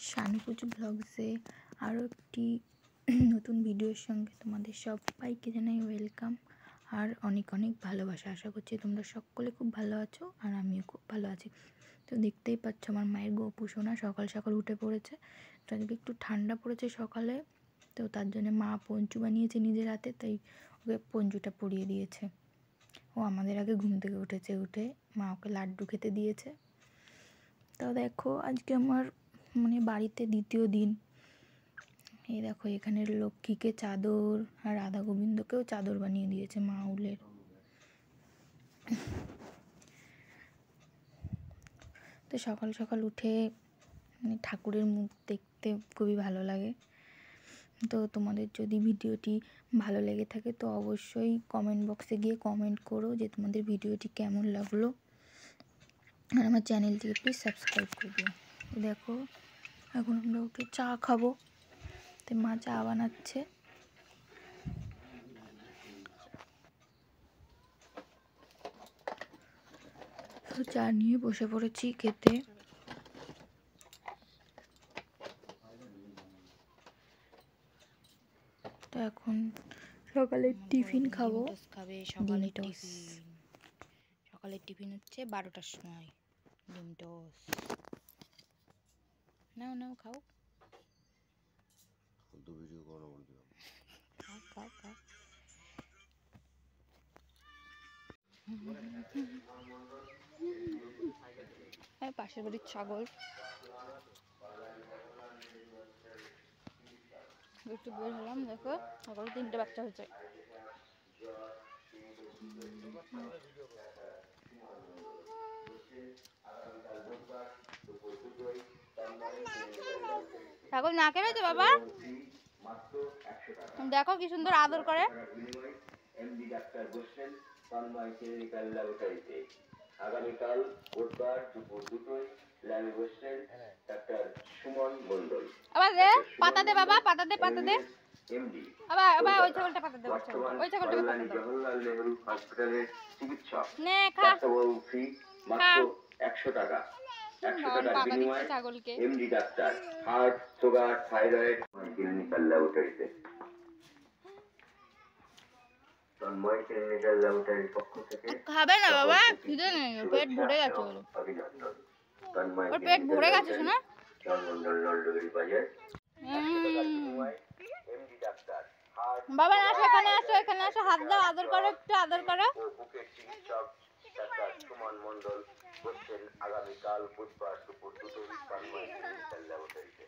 শানুকুচ ব্লগসে আরও একটি নতুন ভিডিওর সঙ্গে তোমাদের সবাইকে জানাই ওয়েলকাম আর অনেক অনেক ভালোবাসা। আশা করছি তোমরা সকলে খুব ভালো আছো আর আমিও খুব ভালো আছি। তো দেখতেই পাচ্ছ আমার মায়ের গপু সোনা সকাল সকাল উঠে পড়েছে। তো আজকে একটু ঠান্ডা পড়েছে সকালে, তো তার জন্য মা পঞ্চু বানিয়েছে নিজের হাতে, তাই ওকে পঞ্চুটা পরিয়ে দিয়েছে। ও আমাদের আগে ঘুম থেকে উঠেছে, উঠে মা ওকে লাড্ডু খেতে দিয়েছে। তাও দেখো আজকে আমার বাড়িতে দ্বিতীয় দিন। এই দেখো এখানে লক্ষ্মীকে চাদর আর রাধা গোবিন্দকেও চাদর বানিয়ে দিয়েছে মা উলের। তো সকাল সকাল উঠে ঠাকুরের মুখ দেখতে খুবই ভালো লাগে। তো তোমাদের যদি ভিডিওটি ভালো লেগে থাকে তো অবশ্যই কমেন্ট বক্সে গিয়ে কমেন্ট করো যে তোমাদের ভিডিওটি কেমন লাগলো, আর আমার চ্যানেলটিকে প্লিজ সাবস্ক্রাইব করে দিও। দেখো এখন আমরা উঠে চা খাবো, তো মা চা বানাচ্ছে। তো চা নিয়ে বসে পড়েছি খেতে। তো এখন সকালে টিফিন খাবো। সকালের টিফিন হচ্ছে 12টার সময় ডিম টোস্ট। নাও নাও খাও, খাও খাও খাও। পাশের বাড়ির ছাগল একটু বের হলাম, দেখো সকালে 3টে বাচ্চা হয়েছে। ছাগল না কেনেছে বাবা, দেখো কি সুন্দর আদর করে। আগামীকাল বুধবার দুপুর 2টোয় ল্যাবে বসছেন ডাক্তার সুমন মণ্ডল। আবার দে পাতা দে বাবা, পাতা দে পাতা দে। আবার আবার ওই ছাগলটা পাতা দে, ওই ছাগলটাকে পাতা দাও। জওহরলাল নেহরু হসপিটালের চিকিৎসক নে খা ফি মাত্র 100 টাকা। 100 টাকা বিনিময়ে ছাগলকে MD doctor heart sugar thyroid clinical ল্যাবরেটরিতে। খাবে না বাবা, খিদে নেই, পেট ভরে গেছে। ওর পেট ভরে গেছে শোনা। বাবা না আসো, এখানে আসো, এখানে আসো, হাত দাও, আদর করো, একটু আদর করো। আগামীকাল বুধবার দুপুর 2টোয় ক্লিনিক্যাল ল্যাবরেটরিতে।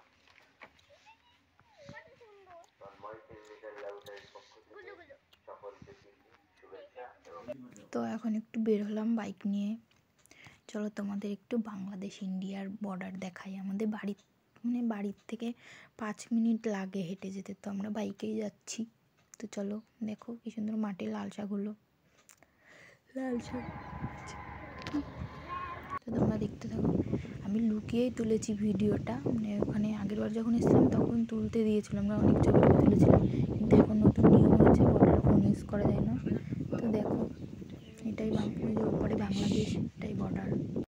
তো এখন একটু বের হলাম বাইক নিয়ে। চলো তোমাদের একটু বাংলাদেশ ইন্ডিয়ার বর্ডার দেখাই। আমাদের বাড়ির থেকে 5 মিনিট লাগে হেঁটে যেতে, তো আমরা বাইকেই যাচ্ছি। তো চলো দেখো কি সুন্দর মাঠে লাল শাক হলো, লাল শাক। তো তোমরা দেখতে থাকো। আমি লুকিয়েই তুলেছি ভিডিওটা, ওখানে আগের বার যখন এসেছিলাম তখন তুলতে দিয়েছিলাম, আমরা অনেক ছবি তুলেছিলাম, কিন্তু এখন নতুন নিয়ম হয়েছে বর্ডার ফোন ইউজ করা যায় না। তো দেখো এটাই ওপরে বাংলাদেশ, এটাই বর্ডার।